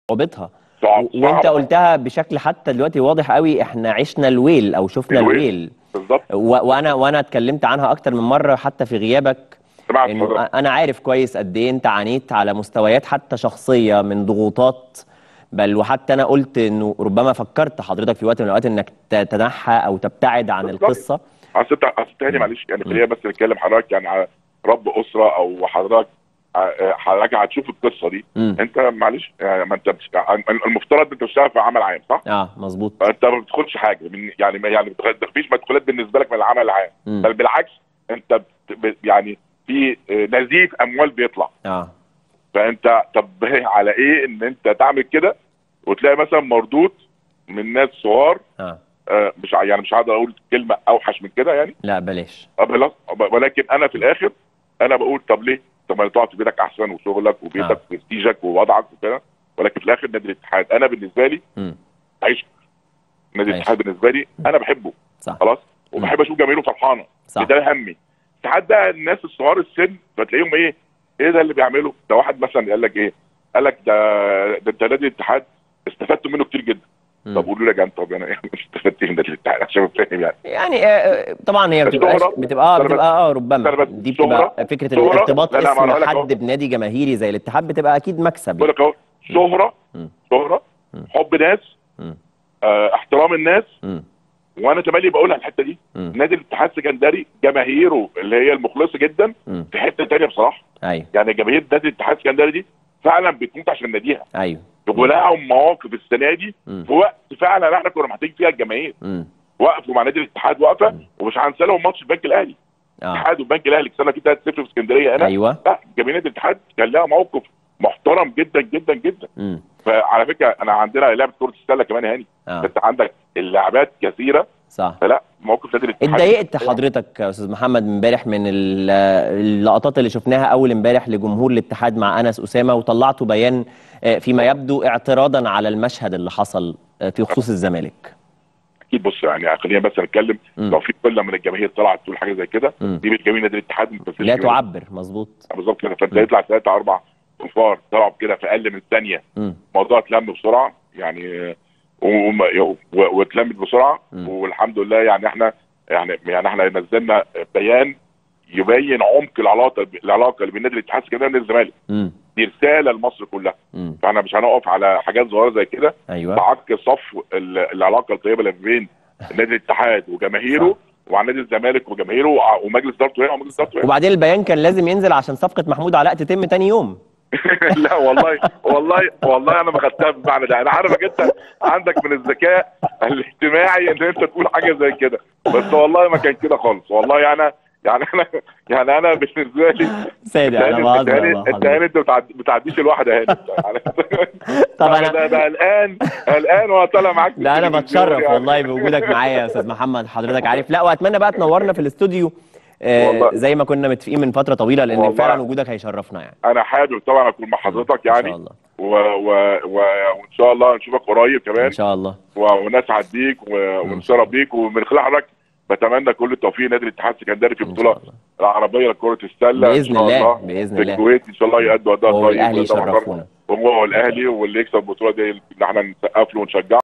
صعوبتها. وانت صعب. قلتها بشكل حتى دلوقتي واضح قوي، احنا عشنا الويل او شفنا الويل. بالظبط. وانا اتكلمت عنها اكتر من مره حتى في غيابك، سمعت انه حضرتك. انا عارف كويس قد ايه انت عانيت على مستويات حتى شخصيه من ضغوطات. بل وحتى انا قلت انه ربما فكرت حضرتك في وقت من الاوقات انك تتنحى او تبتعد عن بالظبط. القصه. اصل تاني مم. معلش، يعني مم. خلينا بس نتكلم حضرتك يعني على رب اسره او حضرتك. حضرتك هتشوف القصه دي. مم. انت معلش يعني ما انت المفترض انت بتشتغل في عمل عام صح؟ مظبوط. فانت ما بتدخلش حاجه من يعني ما فيش مدخولات بالنسبه لك من العمل العام، مم. بل بالعكس. انت يعني في نزيف اموال بيطلع. اه فانت طب على ايه ان انت تعمل كده وتلاقي مثلا مردود من ناس صغار. اه مش يعني مش هقدر اقول كلمه اوحش من كده يعني. لا بلاش. خلاص. ولكن انا في الاخر انا بقول طب ليه؟ طب ما تقعد في بيتك احسن وشغلك وبيتك وبرستيجك ووضعك وكده. ولكن في الاخر نادي الاتحاد انا بالنسبه لي عايش. نادي عايش. الاتحاد بالنسبه لي انا بحبه. صح. خلاص. وبحب اشوف جماهيره فرحانه. صح. ده همي. ساعات بقى الناس الصغار السن فتلاقيهم ايه ده اللي بيعمله ده. واحد مثلا قال لك ايه؟ قال لك ده انت نادي الاتحاد استفدت منه كتير جدا. طب قولوا لي يا جدعان، طب انا استفدت ايه من نادي الاتحاد عشان فاهم يعني. طبعا هي الشهرة. بتبقى ربما بس دي شهرة. بتبقى فكره شهرة. الارتباط لا اسم ما انا حد بنادي جماهيري زي الاتحاد بتبقى اكيد مكسب بقول يعني. لك اهو شهرة. مم. شهرة. مم. حب ناس. مم. احترام الناس. مم. وانا تملي بقولها الحته دي. مم. نادي الاتحاد السكندري جماهيره اللي هي المخلصه جدا في حته ثانيه بصراحه. ايوه. يعني جماهير نادي الاتحاد السكندري دي فعلا بتموت عشان ناديها. ايوه. ولهم مواقف السنه دي في وقت فعلا احنا كنا محتاجين فيها الجماهير. وقفوا مع نادي الاتحاد وقفه. ومش هنسى لهم ماتش البنك الاهلي. الاتحاد والبنك الاهلي كسبنا فيه 3-0 في اسكندريه هنا. ايوه. لا جماهير نادي الاتحاد كان لها موقف محترم جدا جدا جدا. فعلى فكره انا عندنا لعبه كره السله كمان يا هاني. انت عندك اللاعبات كثيره. صح. فلا موقف نادي الاتحاد. اتضايقت حضرتك يا استاذ محمد امبارح من اللقطات اللي شفناها اول امبارح لجمهور الاتحاد مع انس اسامه، وطلعتوا بيان فيما يبدو اعتراضا على المشهد اللي حصل في خصوص الزمالك؟ اكيد بص يعني خلينا بس نتكلم. لو في قله من الجماهير طلعت تقول حاجه زي كده دي مش جماهير نادي الاتحاد. لا تعبر. مظبوط. بالظبط كده. فانت يطلع 3-4 انفار طلعوا كده في اقل من ثانيه. الموضوع اتلم بسرعه يعني. واتلمت بسرعه. والحمد لله يعني احنا احنا نزلنا بيان يبين عمق العلاقه اللي بين نادي الاتحاد السكندري ونادي الزمالك. دي رساله لمصر كلها. فاحنا مش هنقف على حاجات صغيره زي كده. ايوه. تعك صف العلاقه الطيبه اللي بين نادي الاتحاد وجماهيره وعن نادي الزمالك وجماهيره ومجلس ادارته هنا ومجلس ادارته هنا. وبعدين البيان كان لازم ينزل عشان صفقه محمود علاء تتم تاني يوم. لا والله انا ما خدتها بالمعنى ده. انا عارفك انت عندك من الذكاء الاجتماعي ان انت تقول حاجه زي كده. بس والله ما كان كده خالص. والله يعني انا بالنسبه لي سادة انا بهزر. انت بتعديش الواحده هاني. طب ده قلقان وانا طالع معاك. ده انا بتشرف يعني. والله بوجودك معايا يا استاذ محمد. حضرتك عارف. لا واتمنى بقى تنورنا في الاستوديو زي ما كنا متفقين من فتره طويله، لان فعلا وجودك هيشرفنا يعني. انا حابب طبعا اكون مع حضرتك يعني. ان شاء الله. وان شاء الله نشوفك قريب كمان ان شاء الله. ونسعد بيك ونشرف بيك. ومن خلال حضرتك بتمنى كل التوفيق نادي الاتحاد السكندري في البطوله العربيه لكره السله باذن الله. باذن الله في الكويت ان شاء الله يأدوا اداء طيب. والاهلي يشرفونا. وهو الاهلي واللي يكسب البطوله دي اللي احنا نسقف له ونشجعه.